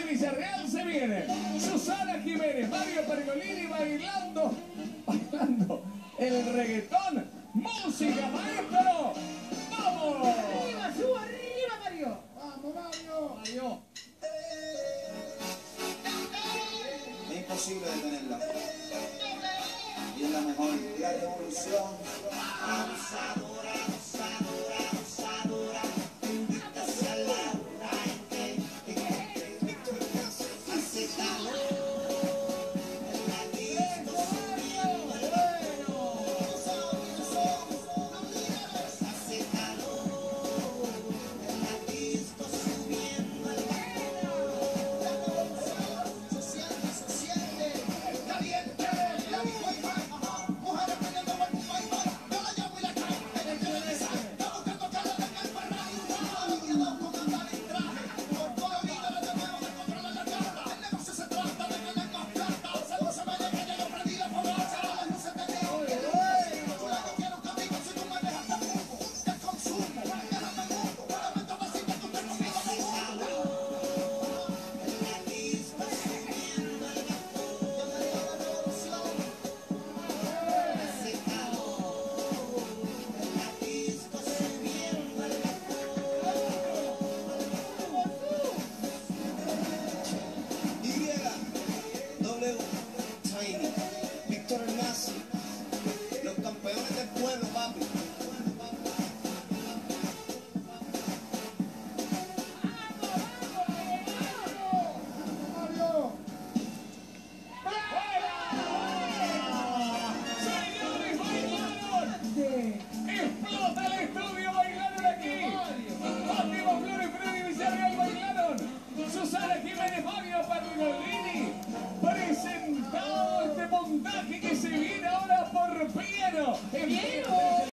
Villarreal se viene. Susana Jiménez, Mario Pergolini bailando el reggaetón. Música, maestro. ¡Vamos! ¡Arriba, subo arriba, Mario! ¡Vamos, Mario! Mario. Es imposible detenerla. Y es la mejor. La revolución. Abusadora, abusadora, abusadora. Hacia la hace calor. Víctor Hernández, los campeones del pueblo, papi. ¡Señores, bailaron! ¡Explota el estudio! ¡Bailaron aquí! Fátima Flores, Freddy Villarreal bailaron. Susana Jiménez